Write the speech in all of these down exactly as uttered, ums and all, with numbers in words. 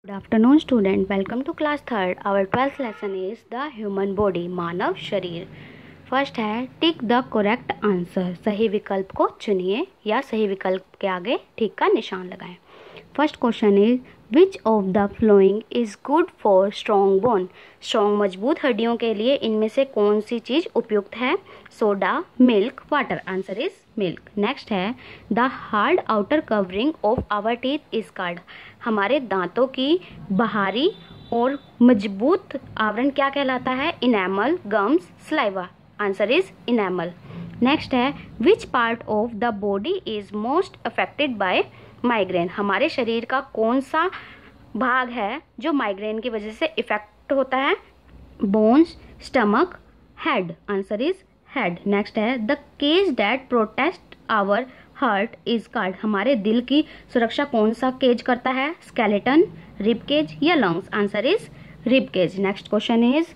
Good afternoon student, welcome to class third. Our twelfth lesson is the human body, मानव शरीर. First है tick the correct answer, सही विकल्प को चुनिए या सही विकल्प के आगे ठीक का निशान लगाएं. First question is which of the following is good for strong bone. Strong मजबूत हड्डियों के लिए इनमें से कौन सी चीज उपयुक्त है? Soda, milk, water. Answer is milk. Next है the hard outer covering of our teeth is called. हमारे दांतों की बाहरी और मजबूत आवरण क्या कहलाता है? Enamel, gums, saliva. Answer is enamel. Next है which part of the body is most affected by migraine. हमारे शरीर का कौन सा भाग है जो माइग्रेन की वजह से इफेक्ट होता है? Bones, stomach, head. Answer is head. Next है the cage that protect our heart is called. हमारे दिल की सुरक्षा कौन सा केज करता है? स्केलेटन, रिब केज या lungs. Answer is rib cage. Next question is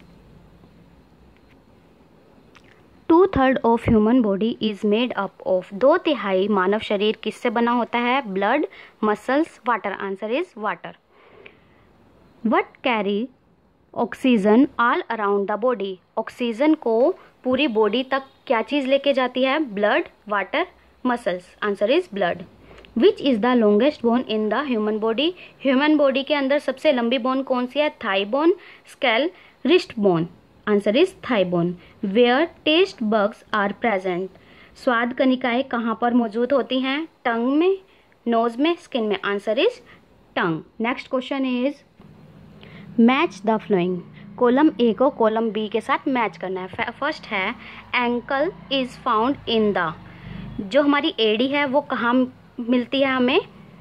two third of human body is made up of. दो तिहाई मानव शरीर किससे बना होता है? Blood, muscles, water. Answer is water. What carry oxygen all around the body. Oxygen को पूरी बॉडी तक क्या चीज लेके जाती है? Blood, water, muscles. Answer is blood. Which is the longest bone in the human body. Human body के अंदर सबसे लंबी बोन कौन सी है? Thigh bone, scale, wrist bone. Answer is thigh bone. Where taste bugs are present. स्वाद कनिकाएं कहाँ पर मौजूद होती हैं? टंग में, नोज में, स्किन में. Answer is tongue. Next question is match the following. Column A को कॉलम बी के साथ मैच करना है. फर्स्ट है ankle is found in the. जो हमारी एडी है वो कहाँ मिलती है हमें?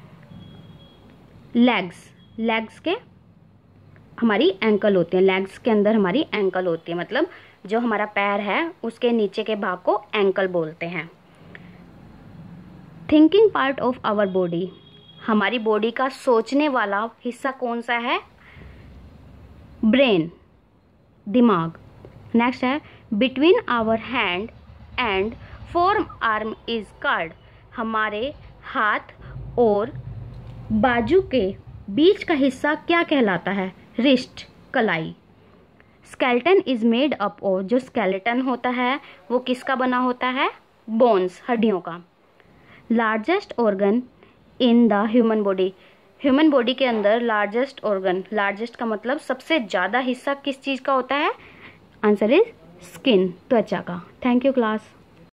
लेग्स. लेग्स के हमारी एंकल होती है. लेग्स के अंदर हमारी एंकल होती है, मतलब जो हमारा पैर है उसके नीचे के भाग को एंकल बोलते हैं. Thinking part of our body. हमारी बॉडी का सोचने वाला हिस्सा कौन सा है? ब्रेन, दिमाग. नेक्स्ट है between our hand and forearm is called. हमारे हाथ और बाजू के बीच का हिस्सा क्या कहलाता है? रिस्ट, कलाई. Skeleton is made up of. जो स्केलेटन होता है वो किसका बना होता है? बोन्स, हड्डियों का. Largest organ in the human body. Human body के अंदर लार्जेस्ट ऑर्गन, लार्जेस्ट का मतलब सबसे ज्यादा हिस्सा किस चीज का होता है? आंसर इज स्किन, त्वचा का. Thank you class.